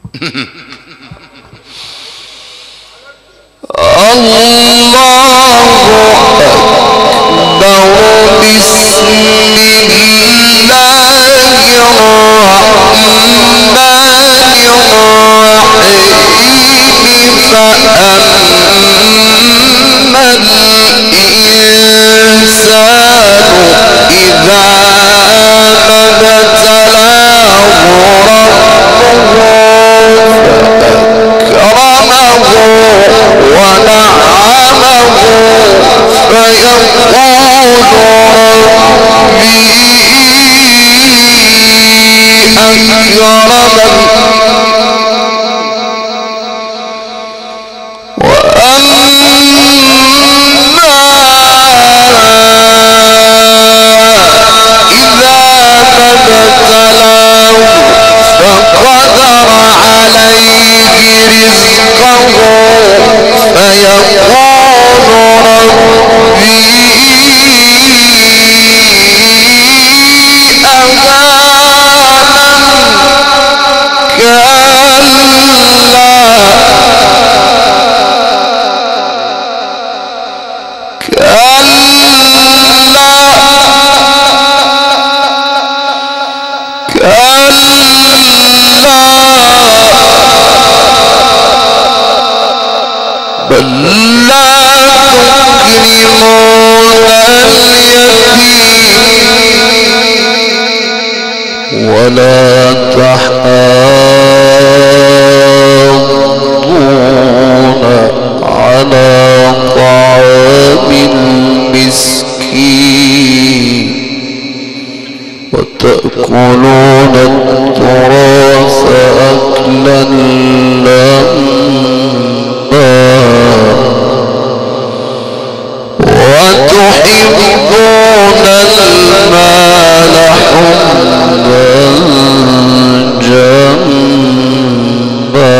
ولا تحاضون على طعام المسكين وتأكلون التراث أكلا لما وتحبون المال حبا جما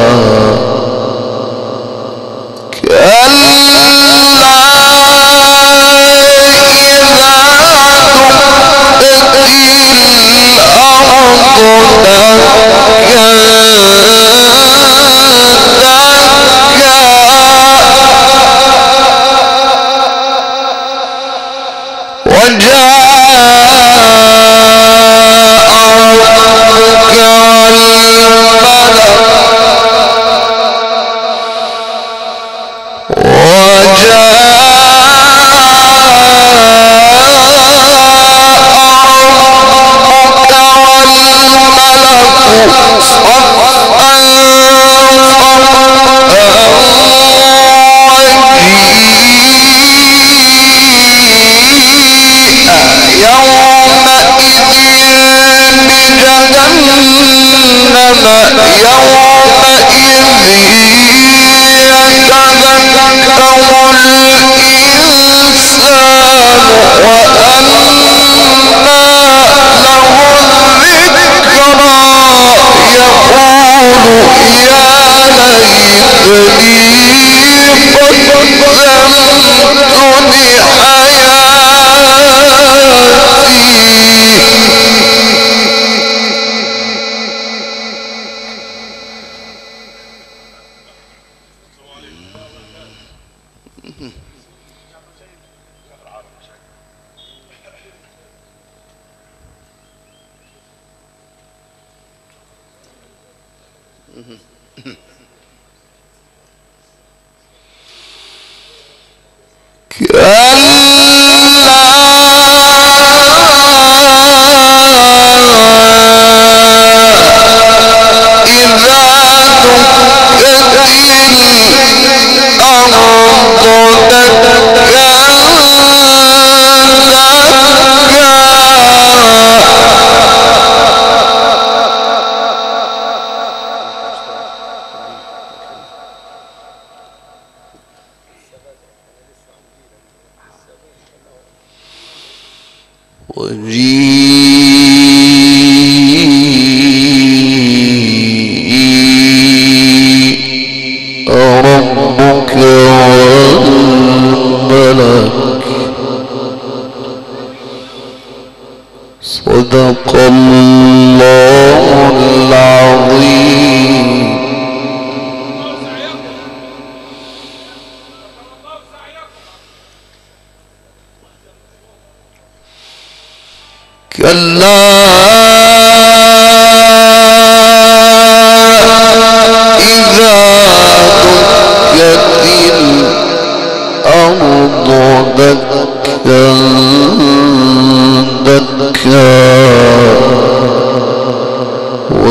كلا إذا دكت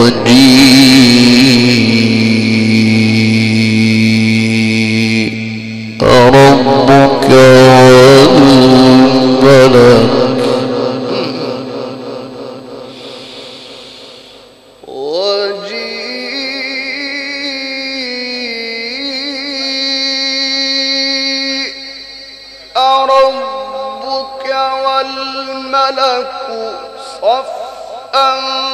ربك والملك ربك والملك صفا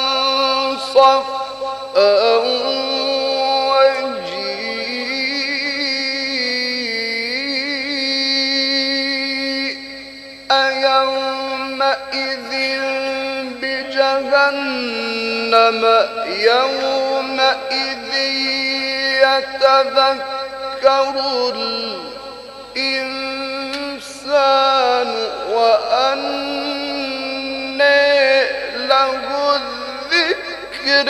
صفا وجيء يومئذ بجهنم يومئذ يتذكر الإنسان وأنى له الذكر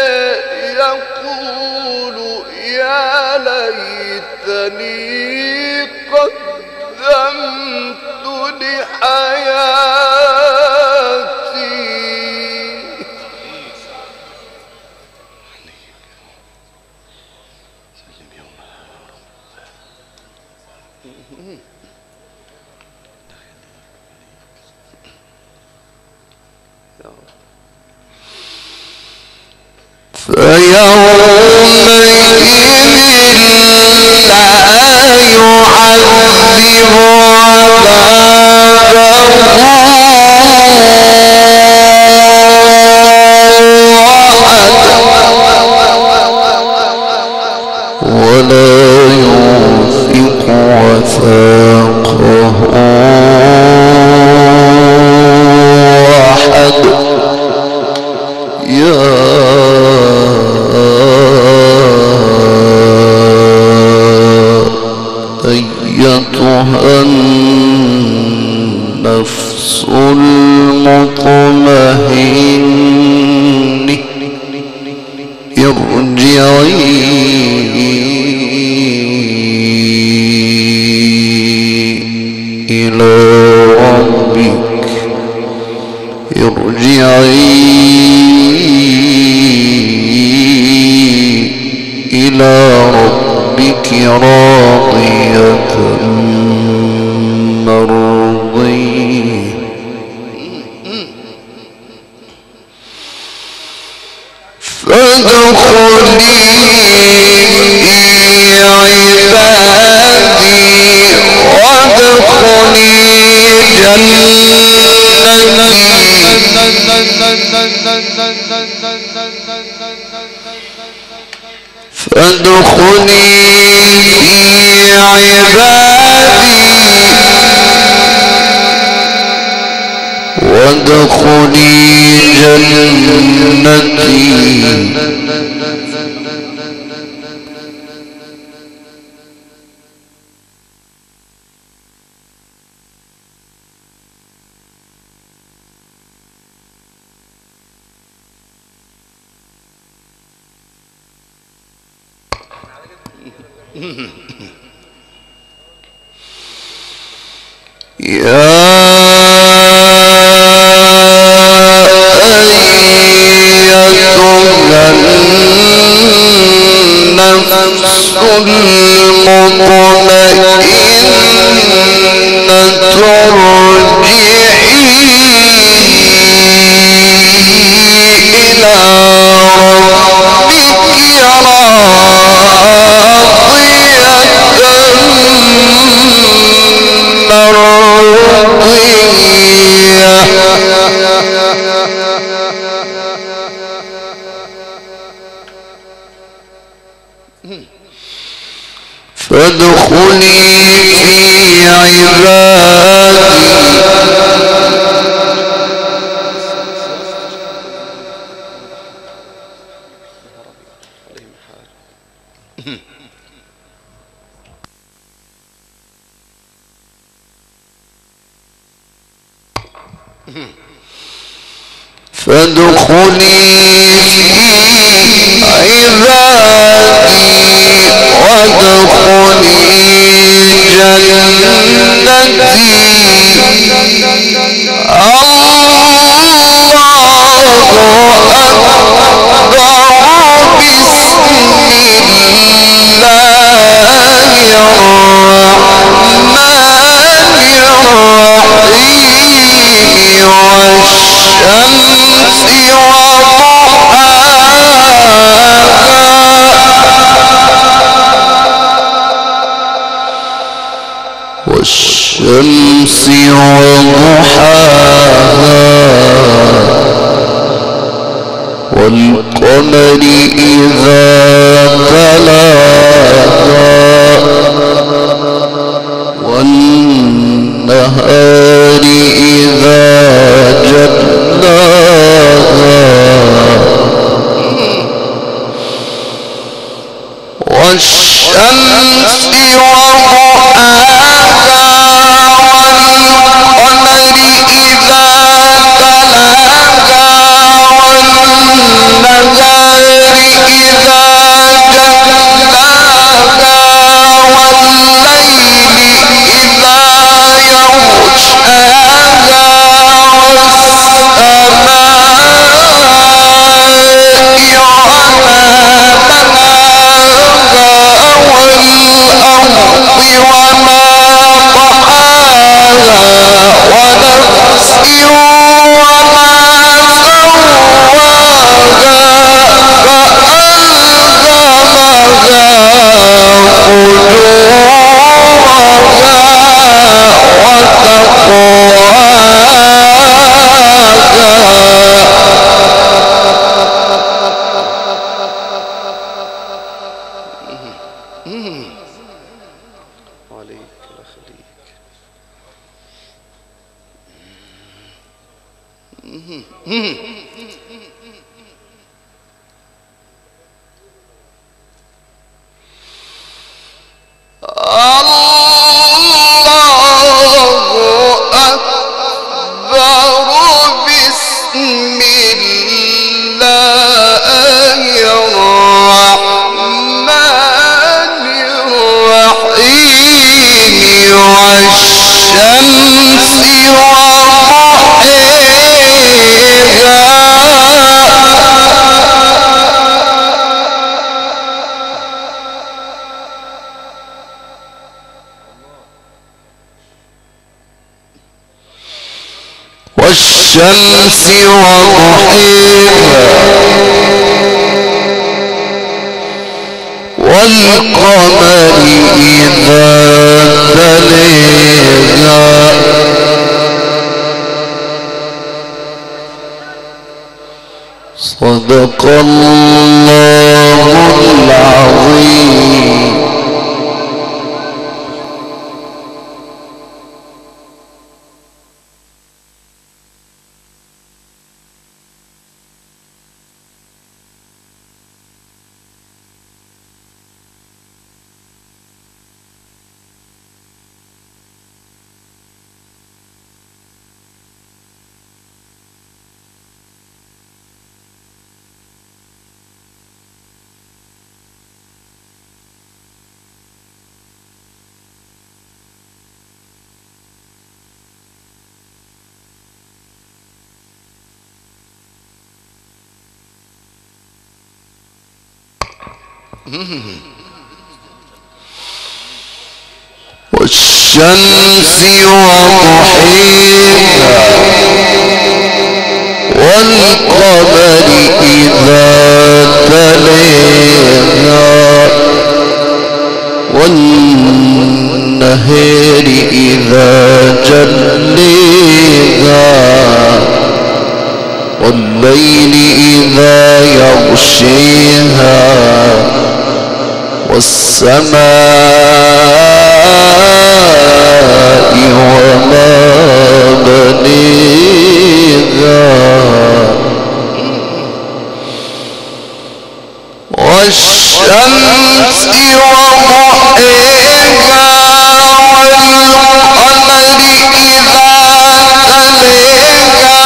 يقول يا ليتني قدمت لحياتي النفس المطمئنة ارجعي إلى ربك إلى ربك راضية مرضية فادخلي عبادي وادخلي فادخلي في عبادي وادخلي جنتي فادخلي في عبادي فادخلي في عبادي وادخلي جنتي الله أكبر والقمر إذا تلاها والنهار إذا جلاها والشمس وضحاها والقمر إذا تلاها والنهار إذا جلاها والليل إذا يغشاها والشمس وضحيها والقمر إذا تليها صدق الله العظيم. والشمس وضحيها والقمر إذا تليها والنهار إذا جليها والليل إذا يغشيها والسماء وما بنيها والشمس وضحيها والقمر إذا تليها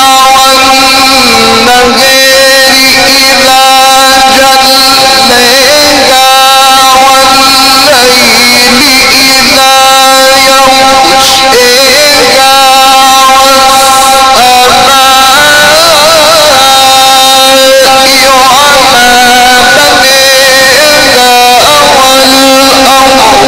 والنهار إذا جليها والليل إذا يغشيها والسماء وما بنيها والأرض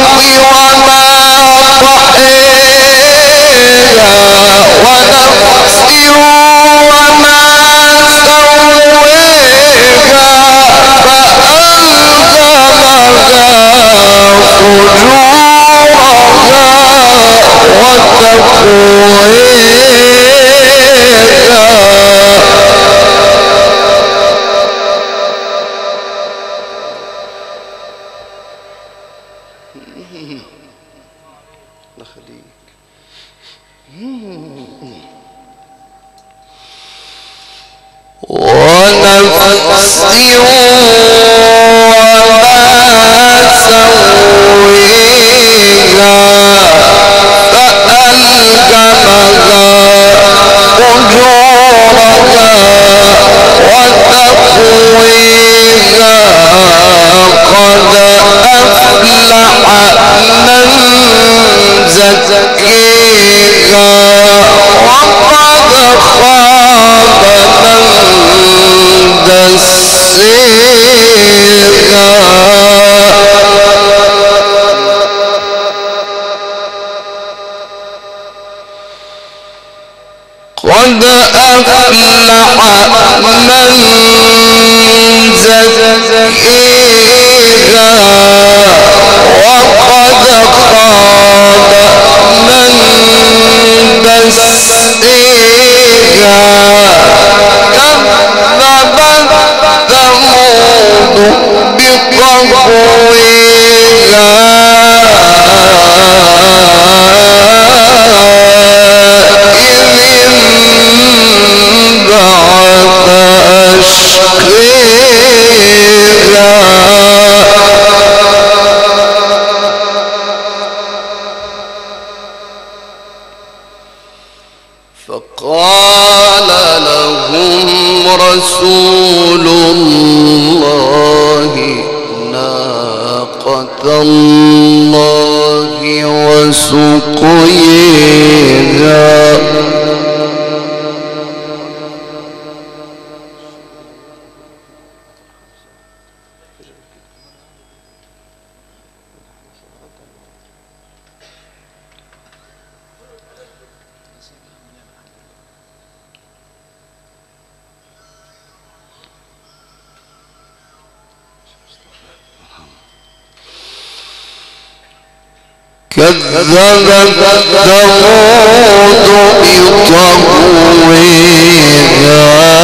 فقال لهم رسول الله ناقة الله وسقيها كذبت ثمود بطغويها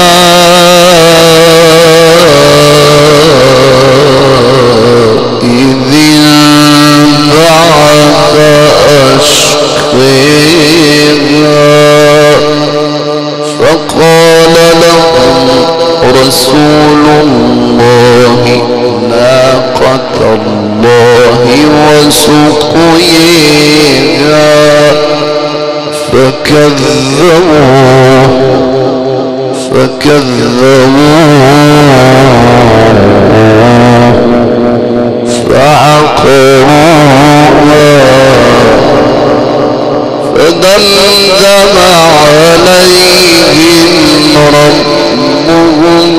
إذ انبعث أشقيها فقال لهم رسول الله ناقة الله وسقيها فكذبوه فعقروها فدمدم عليهم ربهم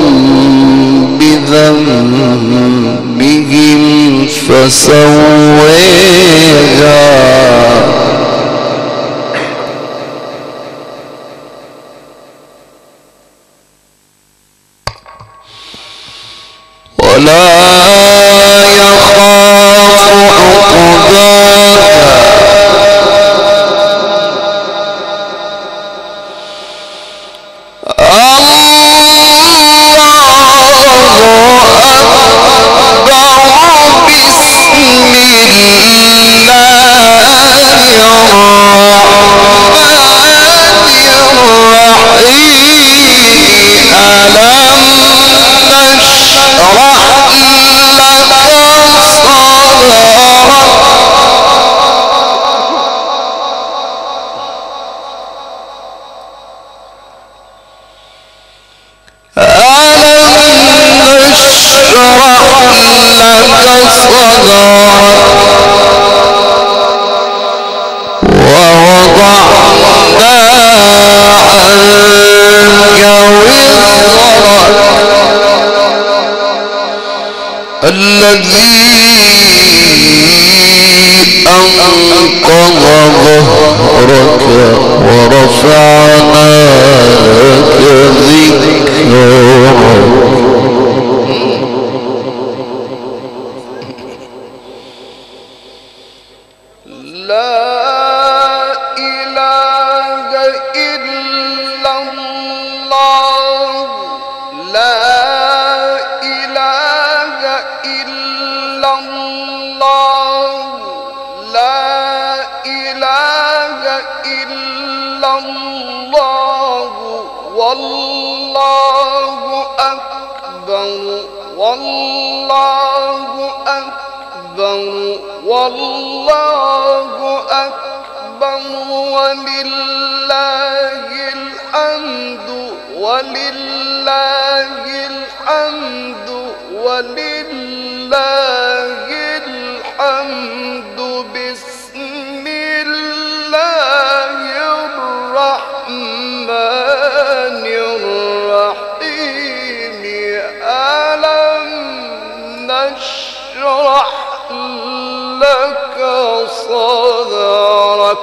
بذنبهم فسويها ولا يخاف عقباها الذي أنقض ظهرك ورفعنا لك ذكرك لا إله إلا الله لا إله إلا الله لا إله إلا الله والله أكبر والله أكبر والله أكبر ولله الحمد ولله الحمد ولله الحمد بسم الله الرحمن الرحيم ألم نشرح لك صدرك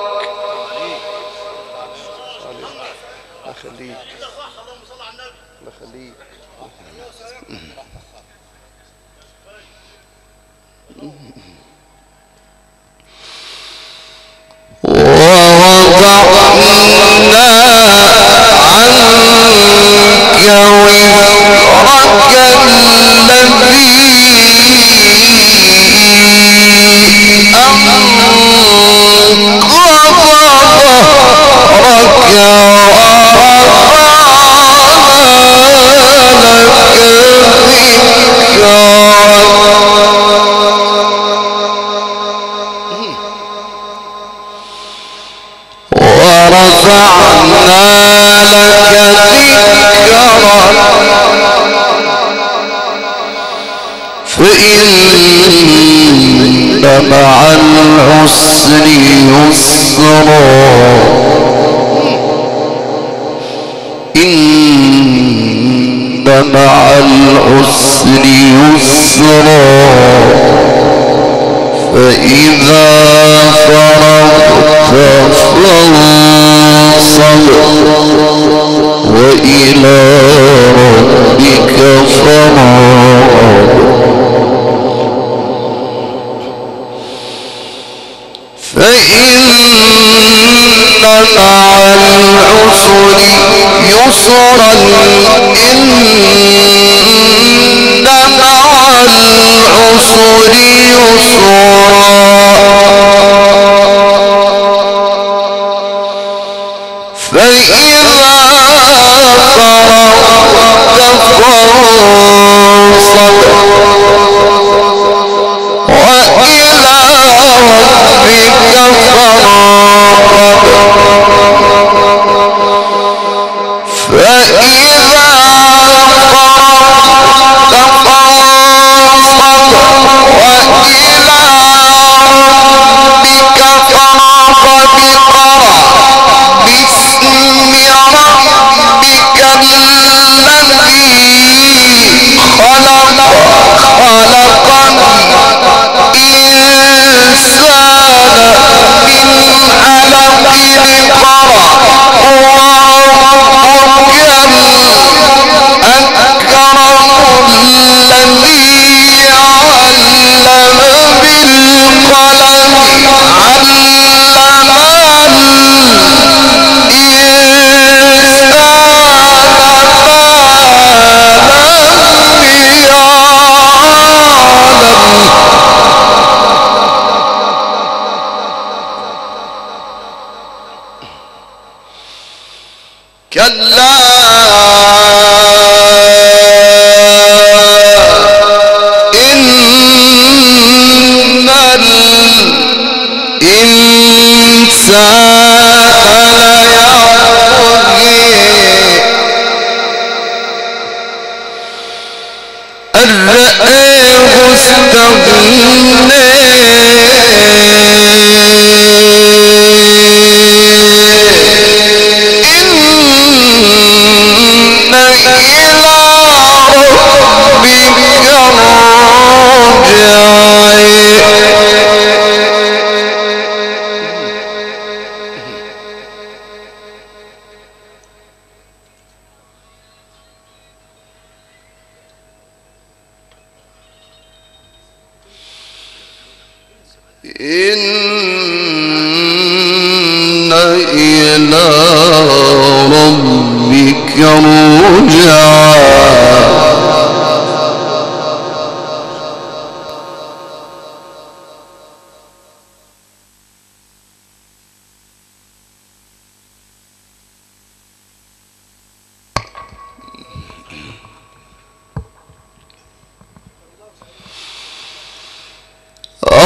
فإن مع العسر يسرا إن مع العسر يسرا فإذا فرغت فانصب وإلى ربك فارغب فإن مع العسر يسرا إن مع العسر يسرا فإذا فرغت فانصب وإلى ربك فارغب فإذا فرغت فانصب وإلى ربك فارغب بسم ربك الذي خلق الإنسان من علق اقرأ وربك الأكرم الذي علم بالقلم علم الإنسان كلا إن الإنسان ليطغى أن رآه استغنى إن إلى ربك الرجعى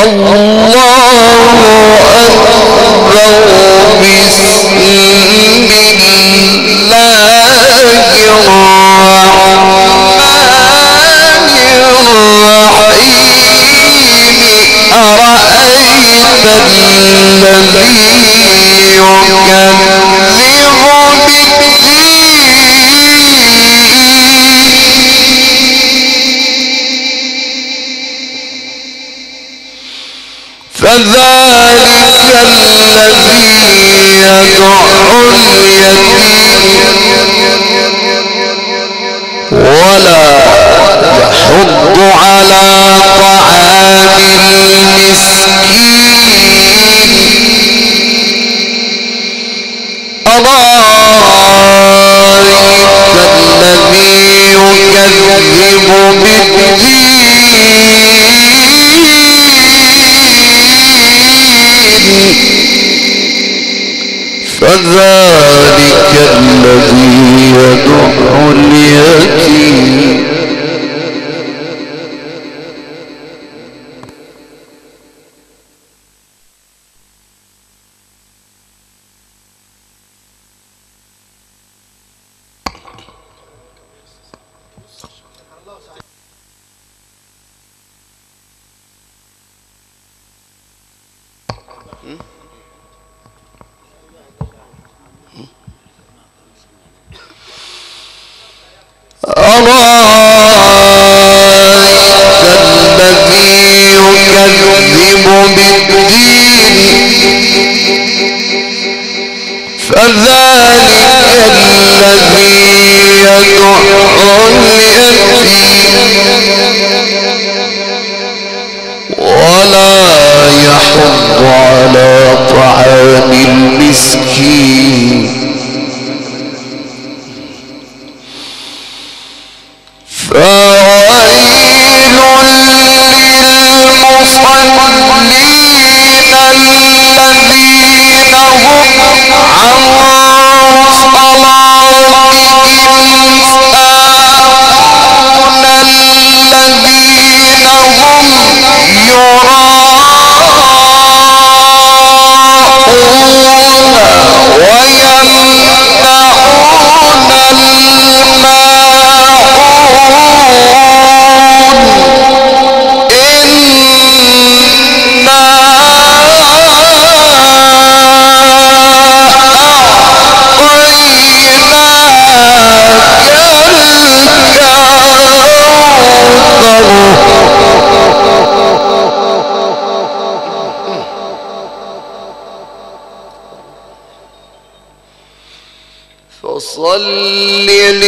فصل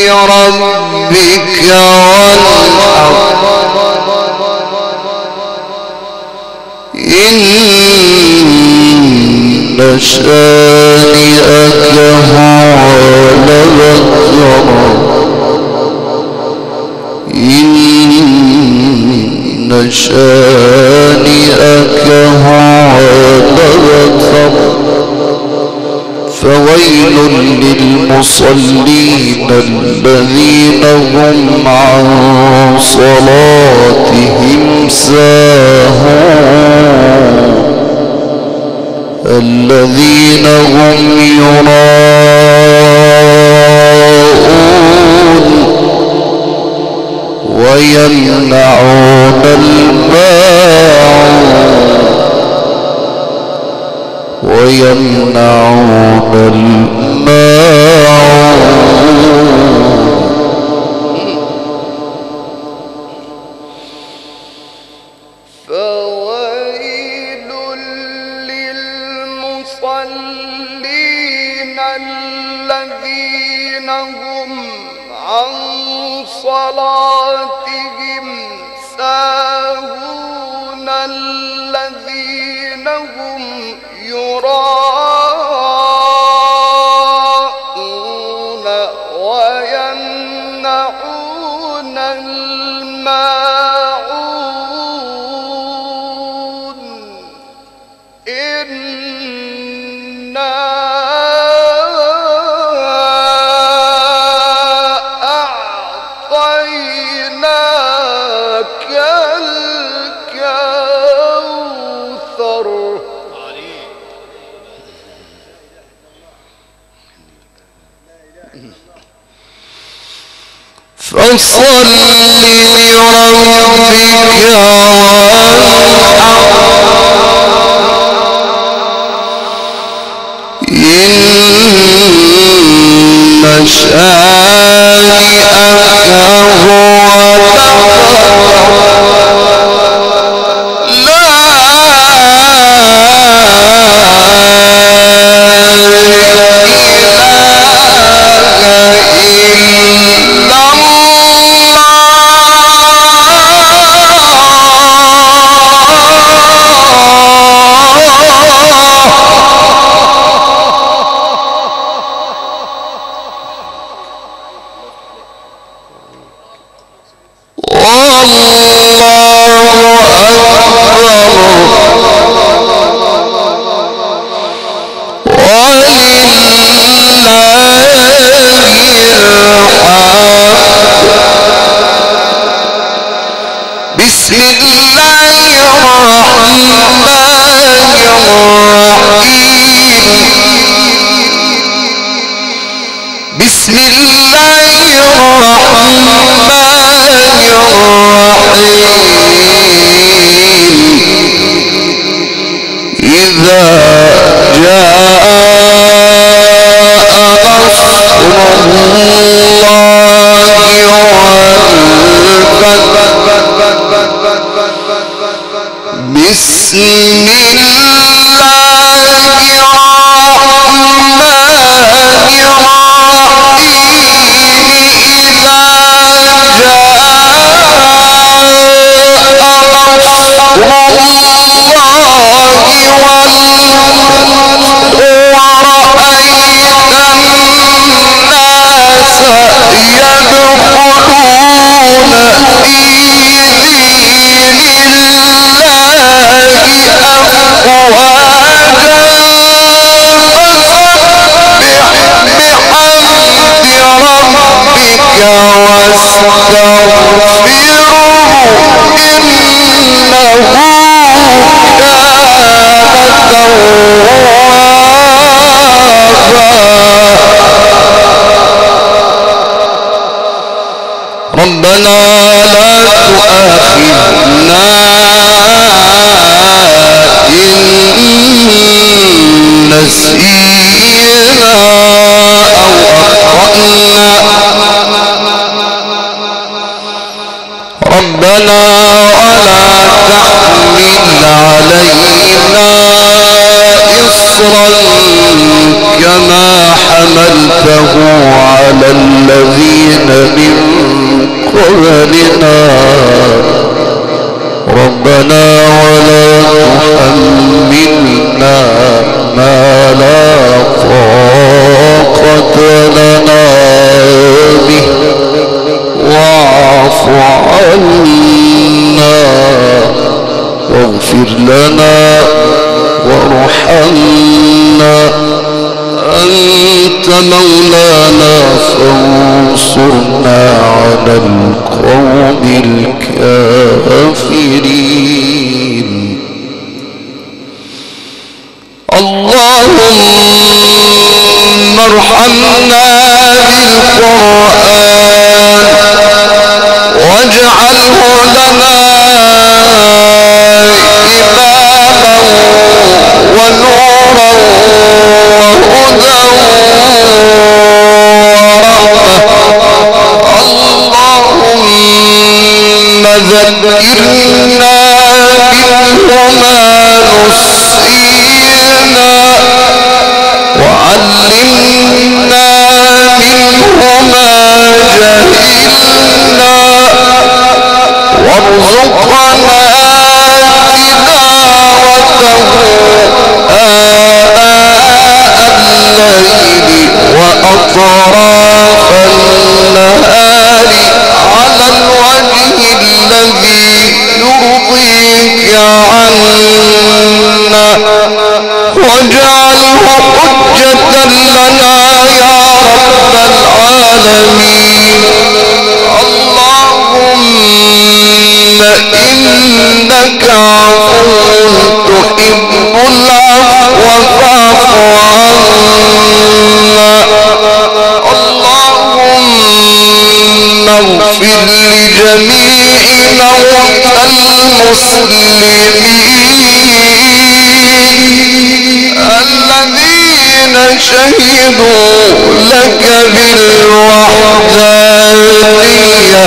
لربك وانحر إن شانئك هو الأبتر إن شانئك هو الأبتر فويل للمصلين الذين هم عن صلاتهم ساهون الذين هم يراءون ويمنعون فويل للمصلين الذين هم عن صلاتهم ساهون الذين هم يراءون ويمنعون الماعون إنا أعطيناك الكوثر فصل لربك وانحر إن شانئك هو بسم الله الرحمن الرحيم بسم الله الرحمن الرحيم إذا جاء بسم الله ربنا لا تؤاخذنا إن نسينا أو أخطأنا ربنا ولا تحمل علينا إصرا كما حملته على الذين من قبلنا ربنا ولا تحملنا ما لا طاقة لنا به واعف عنا واغفر لنا وارحمنا أنت مولانا فانصرنا على القوم الكافرين اللهم ارحمنا بالقرآن واجعله لنا إماما ونورا وهدى ورحمة اللهم ذكرنا منه ما نسينا وعلمنا منه ما جهلنا وارزقنا تلاوته آناء الليل وأطراف النهار على الوجه الذي يرضيك عنا واجعله حجة لنا يا رب العالمين اللهم إنك عفو تحب العفو فاعف عنا اللهم اغفر المسلمين الذين شهدوا لك بالوحدانية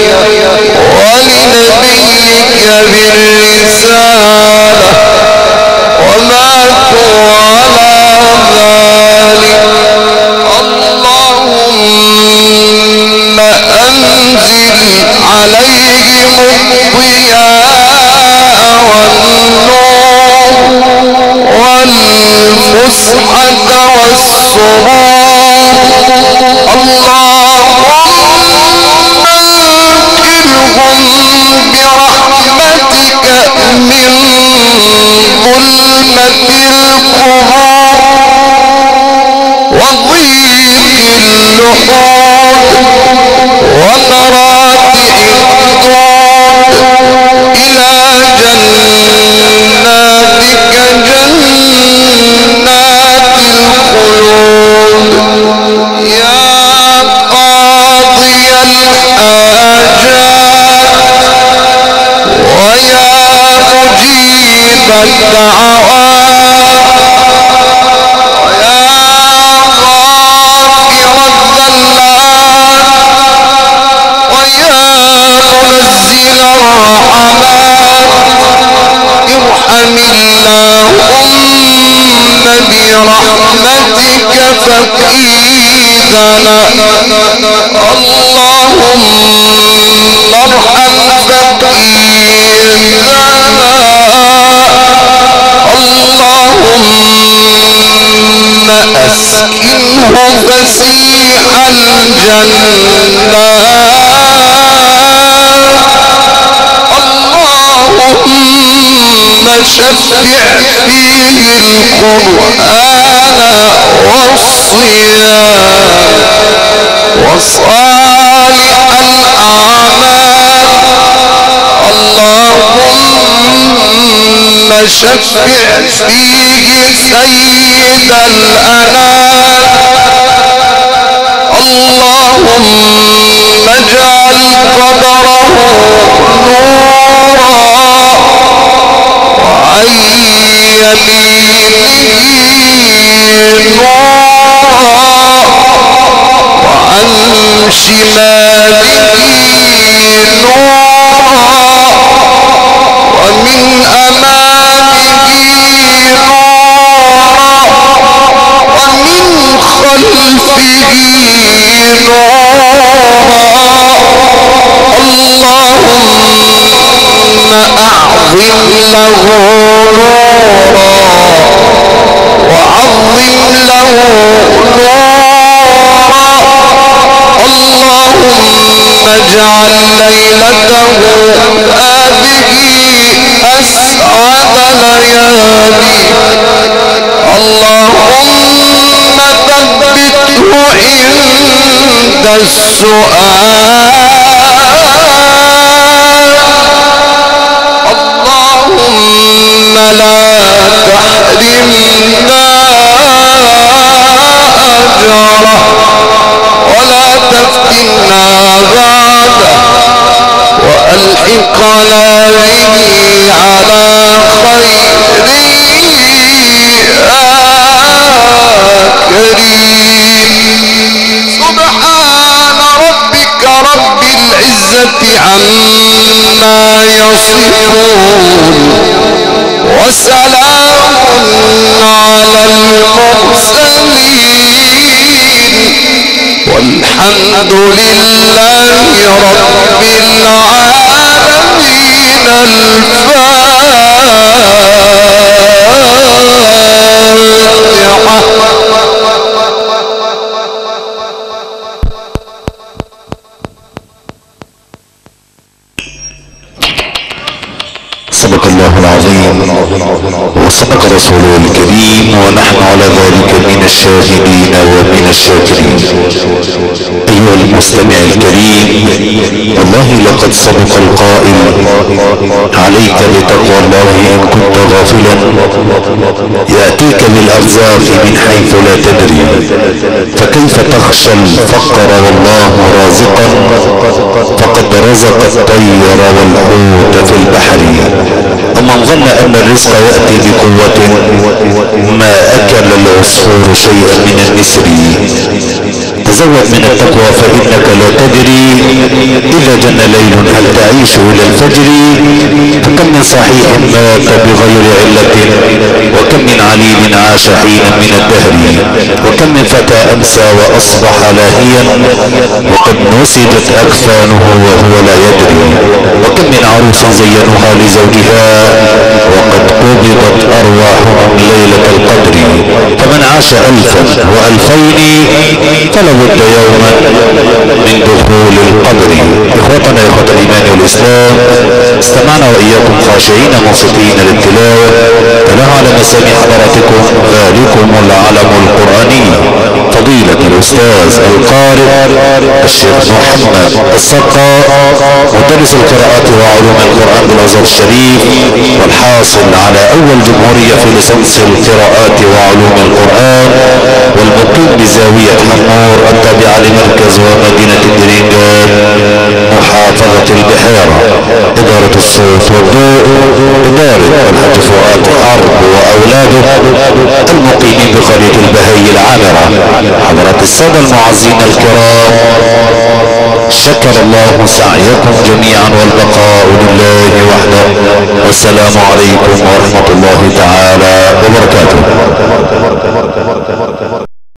ولنبيك بالرسالة وماتوا على ذلك. اللهم أنزل عليهم الضياء والنور والفسحة والسرور. اللهم انقذهم برحمتك من ظلمة القبور وضيق اللحود ومراتع الدود إلى جناتك جنات الخلود يا قاضي الحاجات ويا مجيب الدعوات ويا غافر الذلات ويا منزل الرحمات ارحم اللهم برحمتك فقيدنا. اللهم ارحم فقيدنا. اللهم اسكنه فسيح الجنات. اللهم شفع فيه القرآن والصيام وصالح الأعمال. اللهم شفع فيه سيد الأنام. اللهم اجعل قبره نورا وعن يمينه نورا وعن شماله نورا ومن أمامه نورا ومن خلفه نورا. اللهم أعظم له نورا وعظم له نورا. اللهم اجعل ليلته هذه أسعد ليالي. اللهم ثبته عند السؤال. اللهم لا تحرمنا أجره ولا تفتنا بعده وألحقنا به على خير كريم. سبحان ربك رب العزة عما يصفون وسلام على المرسلين والحمد لله رب العالمين. صدق الله العظيم وصدق رسوله الكريم ونحن على ذلك من الشاهدين ومن الشاكرين. أيها المستمع الكريم، والله لقد صدق القائل: عليك بتقوى الله إن كنت غافلا يأتيك بالأرزاق من حيث لا تدري، فكيف تخشى الفقر والله رازقا فقد رزق الطير والحوت في البحر. ظن ان الرزق يأتي بقوة ما اكل العصفور شيئا من النسر. تزود من التقوى فانك لا تدري اذا جن ليل هل تعيش الى الفجر. فكم من صحيح مات بغير علة، وكم من عليم عاش حينا من الدهر، وكم من فتى امسى واصبح لاهيا وقد نسجت اكفانه وهو لا يدري، وكم من عروس زينوها لزوجها وقد قبضت ارواحهم ليلة القدر. فمن عاش 1000 و2000 فلابد يوما من دخول القبر. اخوتنا اخوة الايمان والاسلام، استمعنا واياكم خاشعين منصتين للتلاوة. تلاها على مسامع حضراتكم ذلكم العلم القرآني فضيلة الاستاذ القارئ الشيخ محمد السقا، مدرس القراءات وعلوم القرآن بالازهر الشريف، والحاصل على اول جمهورية في ليسانس القراءات وعلوم القرآن، والمقيم بزاوية حمور التابعة لمركز ومدينة الدرينجان محافظة البحيرة. إدارة الصوت والضوء إدارة الحاج فؤاد حرب وأولاده المقيمين بقرية البهي العامرة. حضرات السادة المعزين الكرام، شكر الله سعيكم جميعا والبقاء لله وحده، والسلام عليكم ورحمة الله تعالى